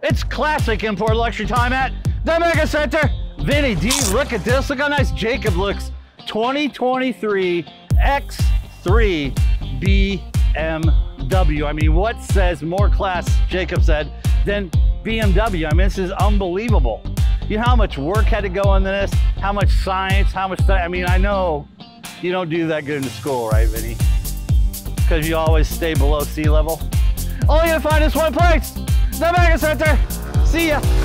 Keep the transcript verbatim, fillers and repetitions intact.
It's classic import luxury time at the Mega Center. Vinny D, look at this. Look how nice Jacob looks. twenty twenty-three X three B M W. I mean, what says more class, Jacob said, than B M W? I mean, this is unbelievable. You know how much work had to go into this? How much science, how much study? I mean, I know you don't do that good in school, right, Vinny? Because you always stay below sea level. Only to find this one place, the Mega Center. See ya.